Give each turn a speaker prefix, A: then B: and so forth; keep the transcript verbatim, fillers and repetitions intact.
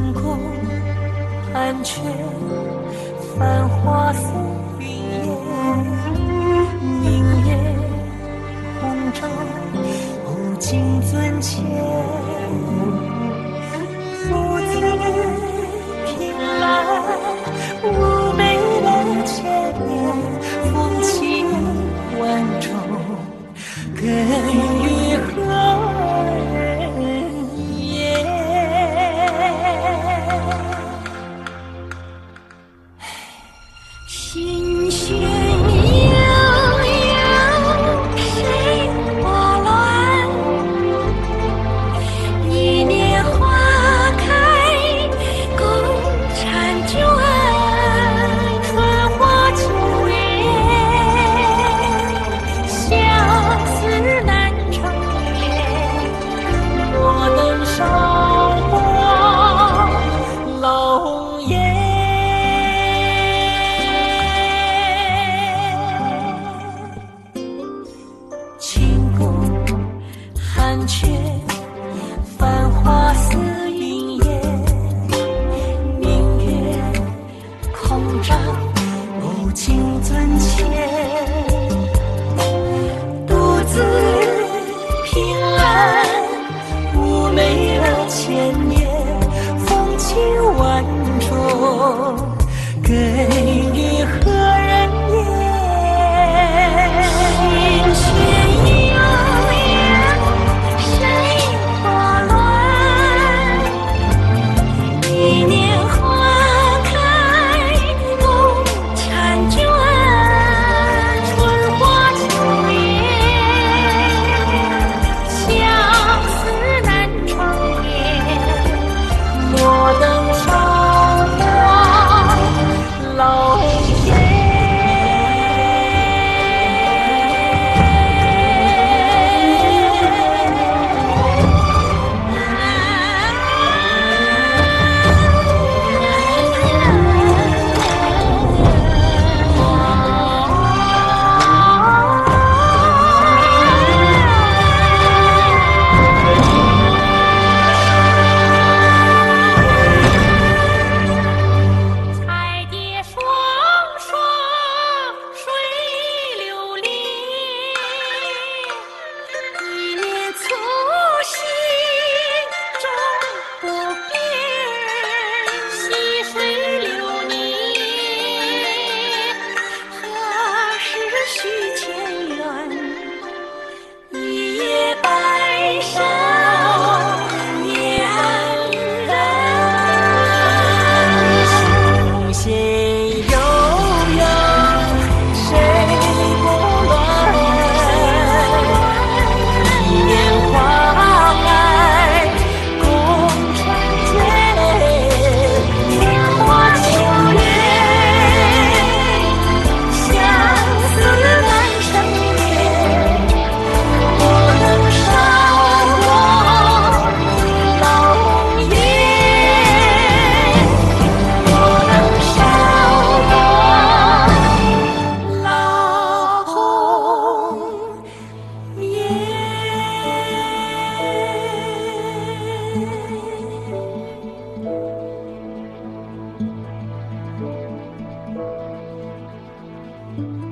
A: 宫寒雀繁花似云烟，明月红照不尽樽前，不自凭栏妩媚的千年，风情万种更与何人言？心弦悠悠，水波乱，一年花开共婵娟，春花秋月相思难成眠，莫能韶华老颜。清宫寒雀繁花似云烟，明月空照不尽樽前，独自凭栏妩媚了千年，风情万种更与何人言？心弦悠悠，水波乱，一年花开共婵娟，春花秋月相思难成眠，莫能韶华老颜。彩蝶双双，水流连，一年粗细终不变，细水流年，何时续前缘？一夜白首恋人，心弦悠悠，水波乱，一年花开共婵娟，春花秋月相思难成眠，莫能韶华老颜，莫能韶华老颜。